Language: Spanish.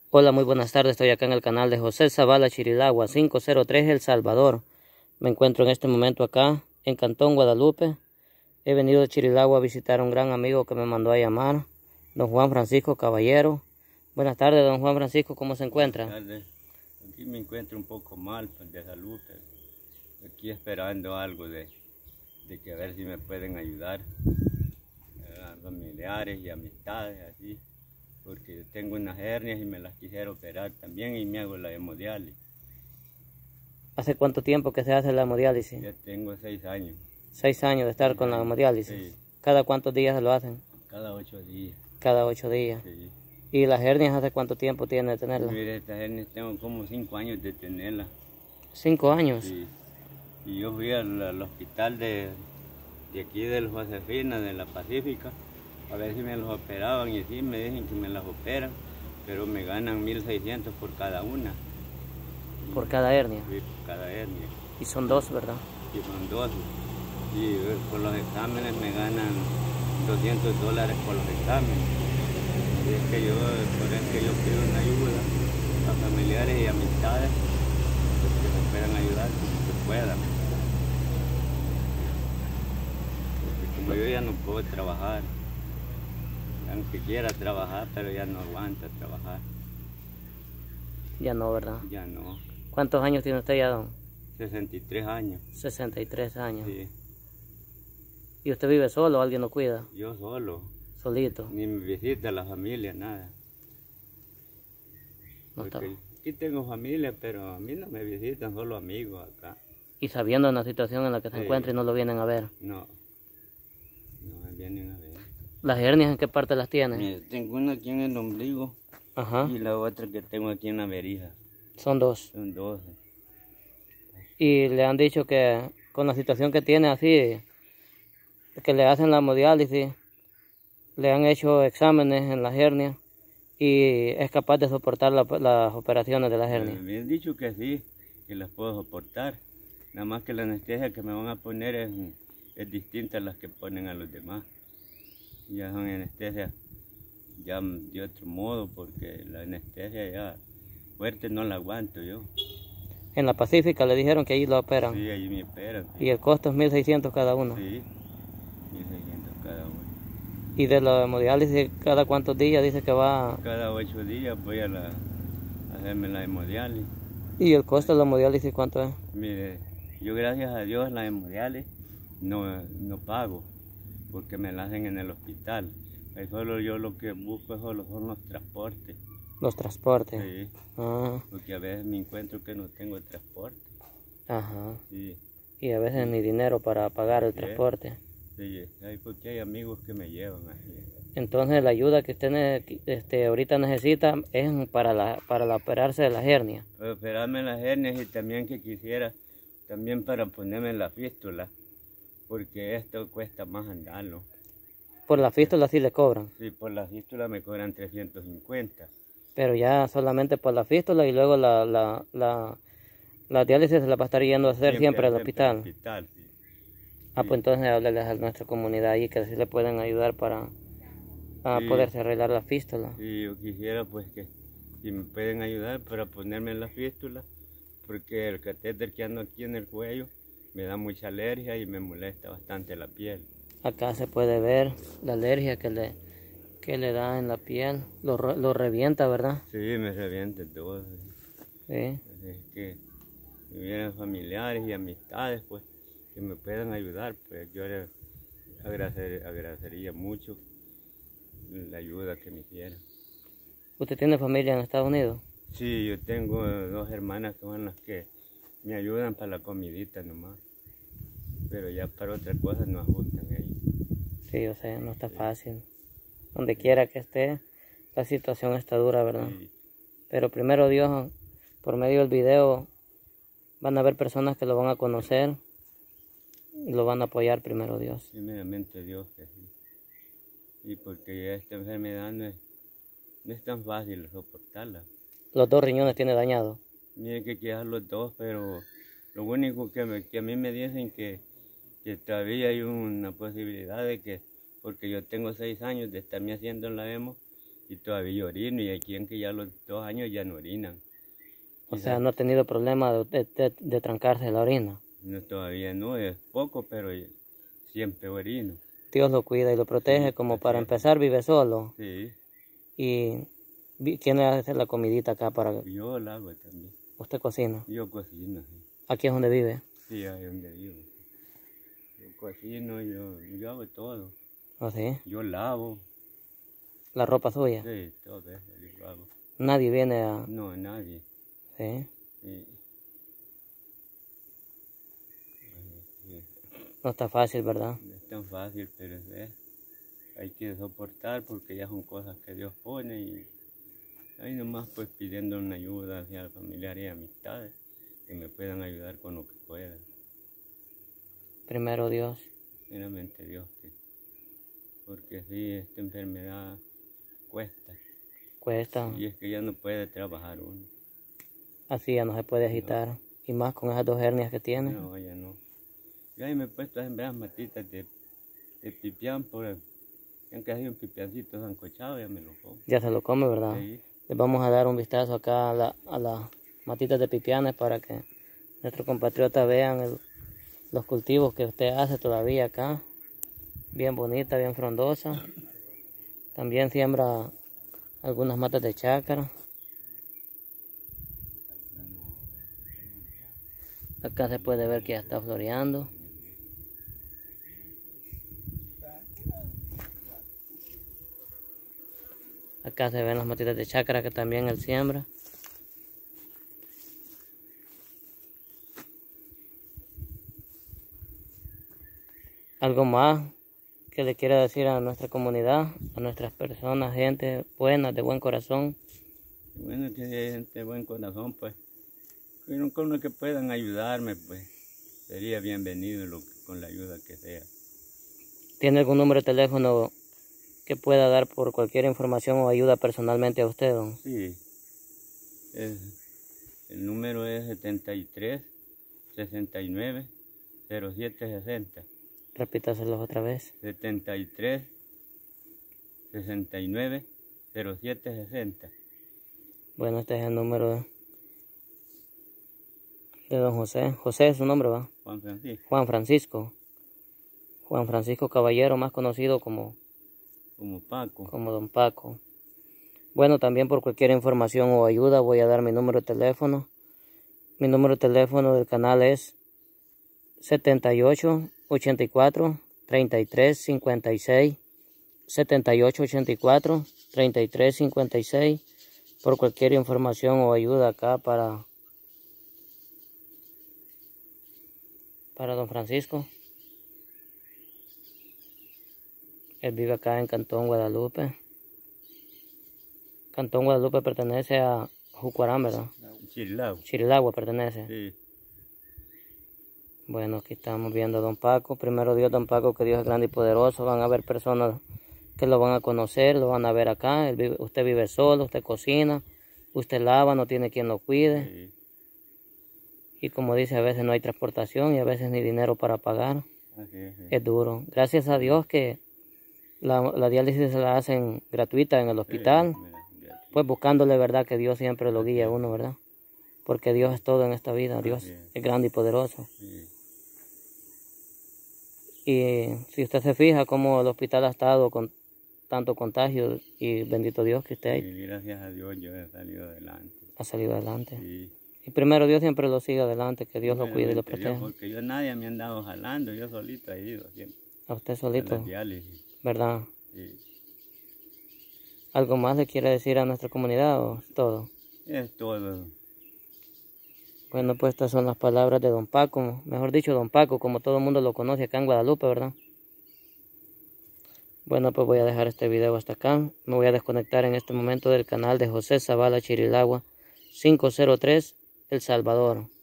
Hola, muy buenas tardes. Estoy acá en el canal de José Zavala Chirilagua, 503 El Salvador. Me encuentro en este momento acá en Cantón Guadalupe. He venido de Chirilagua a visitar a un gran amigo que me mandó a llamar, don Juan Francisco Caballero. Buenas tardes, don Juan Francisco, ¿cómo se encuentra? Buenas tardes. Aquí me encuentro un poco mal pues, de salud, pero aquí esperando algo de que a ver si me pueden ayudar a familiares y amistades así, porque yo tengo unas hernias y me las quisiera operar también y me hago la hemodiálisis. ¿Hace cuánto tiempo que se hace la hemodiálisis? Ya tengo 6 años. 6 años de estar con la hemodiálisis. Sí. ¿Cada cuántos días se lo hacen? Cada 8 días. Cada 8 días. Sí. ¿Y las hernias hace cuánto tiempo tiene de tenerlas? Mire, estas hernias tengo como 5 años de tenerlas. 5 años. Sí. Y yo fui al hospital de aquí de los Josefina, de la Pacífica, a ver si me los operaban y sí, me dicen que me las operan, pero me ganan 1.600 por cada una. ¿Por cada hernia? Sí, por cada hernia. Y son 2, ¿verdad? Y son 2. Y por los exámenes me ganan $200 por los exámenes. Y es que por eso que yo pido una ayuda a familiares y amistades pues, que me puedan ayudar como se puedan. Porque como yo ya no puedo trabajar, aunque quiera trabajar, pero ya no aguanta trabajar. Ya no, ¿verdad? Ya no. ¿Cuántos años tiene usted ya, don? 63 años. 63 años. Sí. ¿Y usted vive solo o alguien lo cuida? Yo solo. Solito. Ni me visita la familia, nada. No está. Porque aquí tengo familia, pero a mí no me visitan, solo amigos acá. Y sabiendo la situación en la que se Sí. encuentra y no lo vienen a ver. No. No me vienen a ver. ¿Las hernias en qué parte las tiene? Mira, tengo una aquí en el ombligo. Ajá. Y la otra que tengo aquí en la verija. Son 2. Son 12. Y le han dicho que con la situación que tiene así, que le hacen la hemodiálisis, le han hecho exámenes en las hernias y es capaz de soportar las operaciones de las hernias. Me han dicho que sí, que las puedo soportar. Nada más que la anestesia que me van a poner es distinta a las que ponen a los demás. Ya son anestesias ya de otro modo, porque la anestesia ya fuerte no la aguanto yo. En la Pacífica le dijeron que allí lo operan. Sí, allí me operan. Sí. Y el costo es 1.600 cada uno. Sí, 1.600 cada uno. Y de la hemodiálisis, ¿cada cuántos días dice que va? Cada 8 días voy a hacerme la hemodiálisis. ¿Y el costo de la hemodiálisis cuánto es? Mire, yo gracias a Dios la hemodiálisis no pago, porque me la hacen en el hospital. Ahí solo yo lo que busco son los transportes. Los transportes. Sí, Ah, porque a veces me encuentro que no tengo transporte. ajá. Sí, Y a veces ni dinero para pagar el sí, transporte. sí, ahí porque hay amigos que me llevan así. Entonces la ayuda que usted ahorita necesita es para operarse de las hernias. Para operarme las hernias y también que quisiera, también para ponerme la fístula, porque esto cuesta más andarlo. Por la fístula sí le cobran, Sí, por la fístula me cobran 350. pero ya solamente por la fístula y luego la diálisis se la va a estar yendo a hacer siempre al hospital. Sí. Ah, pues entonces hábleles a nuestra comunidad ahí que sí le pueden ayudar para poderse arreglar la fístula. Sí, yo quisiera pues que si me pueden ayudar para ponerme la fístula, porque el catéter que ando aquí en el cuello me da mucha alergia y me molesta bastante la piel. Acá se puede ver la alergia que le da en la piel, lo revienta, ¿verdad? Sí, me revienta todo. Sí. Es que si vienen familiares y amistades, pues que me puedan ayudar, pues yo les agradecería mucho la ayuda que me hicieran. ¿Usted tiene familia en Estados Unidos? Sí, yo tengo 2 hermanas que son las que me ayudan para la comidita nomás, pero ya para otras cosas no ajustan ellos. Sí, yo sé, no está fácil. Donde quiera que esté, la situación está dura, ¿verdad? Sí. Pero primero Dios, por medio del video, van a haber personas que lo van a conocer y lo van a apoyar primero Dios. Primeramente Dios que sí. Y porque ya esta enfermedad no es tan fácil soportarla. Los 2 riñones tiene dañado. Tiene que quedar los 2, pero lo único que a mí me dicen que todavía hay una posibilidad de que, porque yo tengo 6 años de estarme haciendo la hemo, y todavía orino, y aquí en que ya los 2 años ya no orinan. O sea, no ha tenido problema de trancarse la orina. No, todavía no, es poco, pero siempre orino. Dios lo cuida y lo protege, Sí, como para empezar vive solo. Sí. ¿Y quién le hace la comidita acá para...? Yo la hago también. ¿Usted cocina? Yo cocino, sí. ¿Aquí es donde vive? Sí, ahí es donde vivo. Yo cocino, yo hago todo. ¿Oh, sí? Yo lavo. ¿La ropa suya? Sí, todo eso yo lo hago. ¿Nadie viene a...? No, nadie. ¿Sí? Sí. No está fácil, ¿verdad? No es tan fácil, pero hay que soportar porque ya son cosas que Dios pone y ahí nomás pues pidiendo una ayuda hacia familiares y amistades que me puedan ayudar con lo que puedan. Primero Dios. Primeramente Dios, porque sí, esta enfermedad cuesta. Cuesta. Y es que ya no puede trabajar uno. Así ya no se puede agitar. No. Y más con esas 2 hernias que tiene. No, ya no. Yo ahí me he puesto a sembrar matitas de pipián, aunque hay un pipiancito sancochado, ya me lo como. Ya se lo come, ¿verdad? Sí. Les vamos a dar un vistazo acá a las matitas de pipianes para que nuestros compatriotas vean los cultivos que usted hace todavía acá. Bien bonita, bien frondosa. También siembra algunas matas de chácara. Acá se puede ver que ya está floreando. Acá se ven las matitas de chácara que también él siembra. Algo más que le quiera decir a nuestra comunidad, a nuestras personas, gente buena, de buen corazón. Bueno, que hay gente de buen corazón, pues, con lo que puedan ayudarme, pues, sería bienvenido con la ayuda que sea. ¿Tiene algún número de teléfono que pueda dar por cualquier información o ayuda personalmente a usted, don? Sí, el número es 73 69 07 60. Repítaselos otra vez. 73 69 07 60. Bueno, este es el número de don José. José es su nombre, ¿va? Juan Francisco. Juan Francisco. Juan Francisco Caballero, más conocido como Paco. Como don Paco. Bueno, también por cualquier información o ayuda voy a dar mi número de teléfono. Mi número de teléfono del canal es 78 84 33 56. 78 84 33 56. Por cualquier información o ayuda acá para don Francisco. Él vive acá en Cantón Guadalupe. Cantón Guadalupe pertenece a Jucuarán, ¿verdad? Chirilagua. Chirilagua pertenece. Sí. Bueno, aquí estamos viendo a don Paco. Primero Dios, don Paco, que Dios es grande y poderoso. Van a haber personas que lo van a conocer, lo van a ver acá. Usted vive solo, usted cocina, usted lava, no tiene quien lo cuide. Sí. Y como dice, a veces no hay transportación y a veces ni dinero para pagar. Así es. Es duro. Gracias a Dios que la diálisis se la hacen gratuita en el hospital. Sí, pues buscándole, verdad, que Dios siempre lo guía a uno, ¿verdad? Porque Dios es todo en esta vida. Dios es grande y poderoso. Sí. Y si usted se fija cómo el hospital ha estado con tanto contagio, y bendito Dios que usted Sí, gracias a Dios yo he salido adelante. ha salido adelante. Sí. Y primero Dios siempre lo siga adelante, que Dios lo cuide y lo proteja. Porque yo nadie me ha andado jalando, yo solito he ido siempre. A usted solito, A la diálisis. ¿verdad? Sí. ¿Algo más le quiere decir a nuestra comunidad o todo? Es todo. Bueno, pues estas son las palabras de don Paco, mejor dicho don Paco, como todo el mundo lo conoce acá en Guadalupe, ¿verdad? Bueno, pues voy a dejar este video hasta acá. Me voy a desconectar en este momento del canal de José Zavala Chirilagua 503, El Salvador.